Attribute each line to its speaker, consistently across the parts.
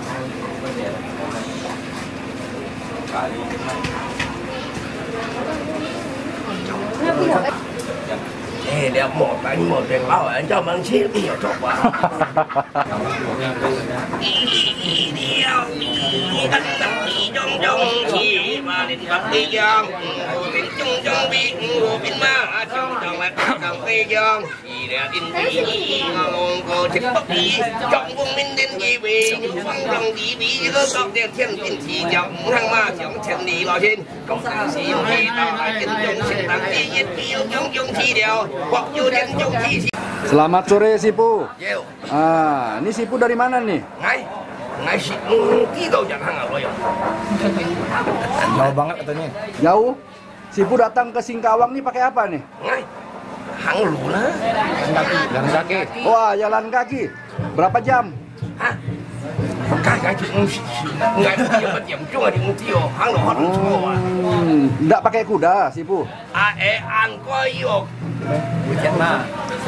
Speaker 1: đẹp một bánh một đèn bao ở trong bánh xếp nhiều chọc vào. Trong chỉ mà đến bắt đi giang, bên trong bị ngô bên ma trong mắt trong cây giang, chỉ là đến đi ngon có thích bắt đi, trong vùng mình đến gì về, phong trong đi bị có sọc đèn thiên thiên chỉ trong hàng ma trong thiên đi vào trên, công ta sĩ đi tao lại trên trong sinh tăng đi nhiệt yêu trong chi đèo, hoặc vô đến trong chi.
Speaker 2: Selamat sore Sipu. Ah, ini Sipu dari mana nih?
Speaker 1: Ngai sih, tiga jam hangat loh ya.
Speaker 3: Jauh banget katanya.
Speaker 2: Jauh? Sipu datang ke Singkawang nih pakai apa nih?
Speaker 1: Ngai, hang lu lah.
Speaker 3: Jalan kaki.
Speaker 2: Wah, jalan kaki. Berapa jam?
Speaker 1: Hah? Kaki nggak jam cuma di mutio, hang lu harus semua.
Speaker 2: Nggak pakai kuda, Sipu?
Speaker 1: Angkoyok.
Speaker 3: Hujan mah.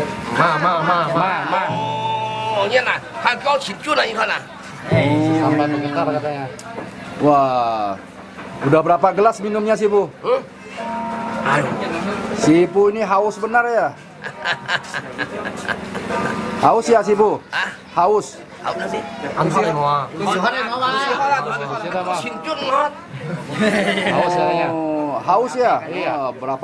Speaker 3: Ma.
Speaker 1: Oh, ini nah, hang kau cicu lah ini kan.
Speaker 3: Sampai mengekar katanya.
Speaker 2: Wah, udah berapa gelas minumnya Sipu? Sipu ini haus benar ya? Haus ya Sipu? Haus.
Speaker 1: Haus nanti.
Speaker 2: Haus ya? Iya. Berapa?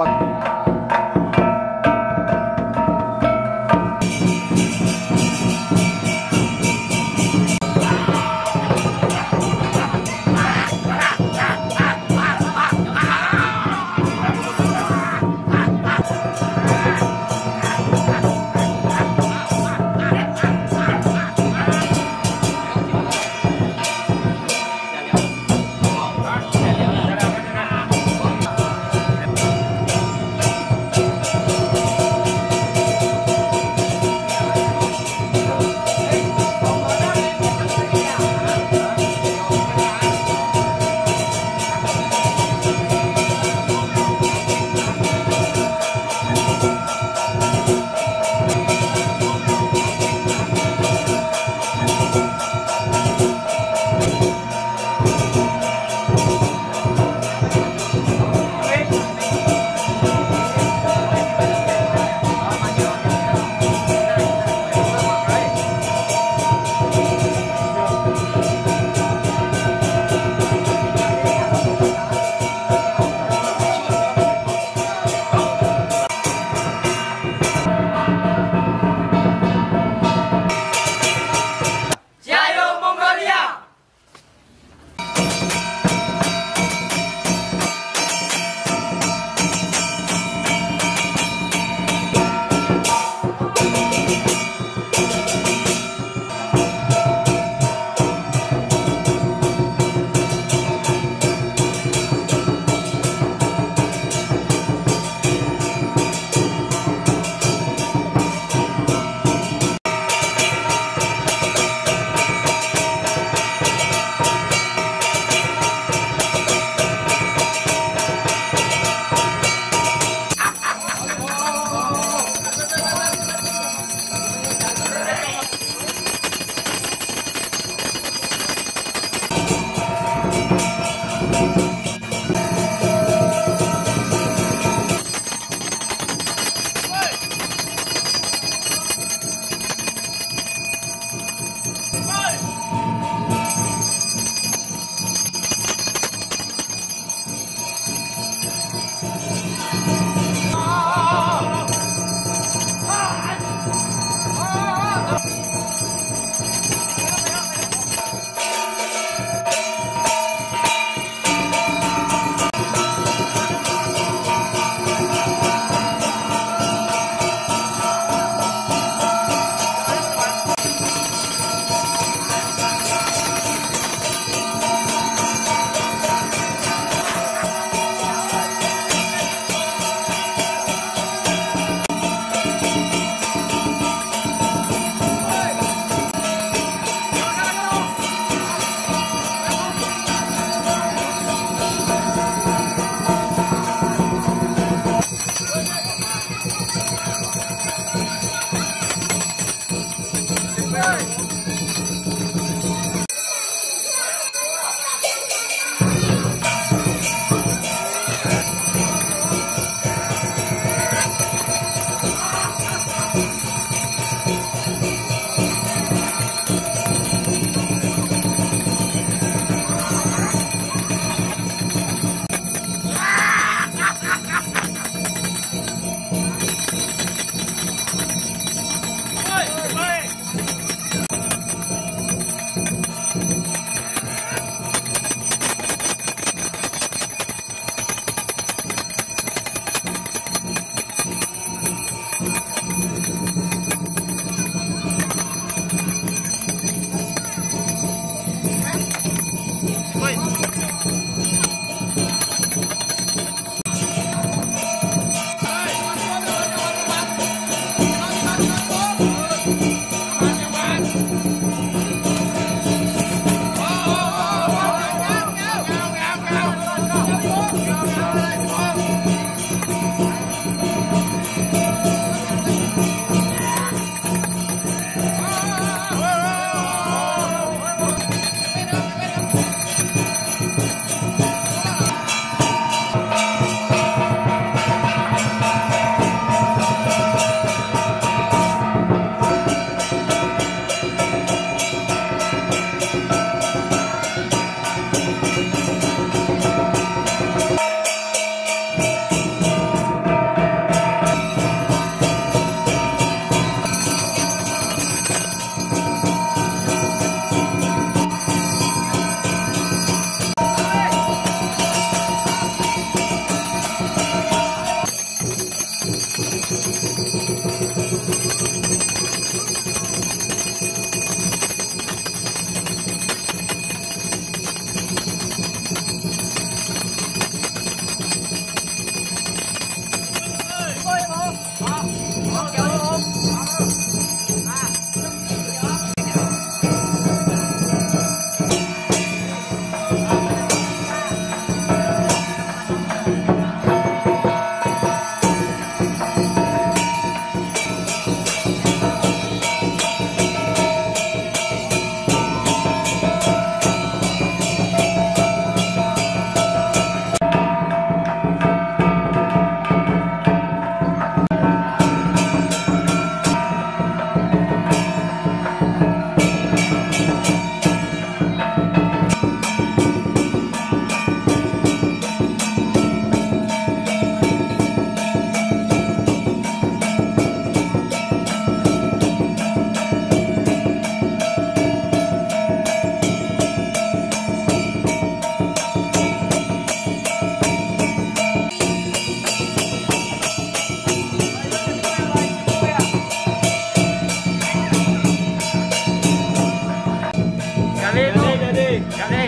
Speaker 3: Kali.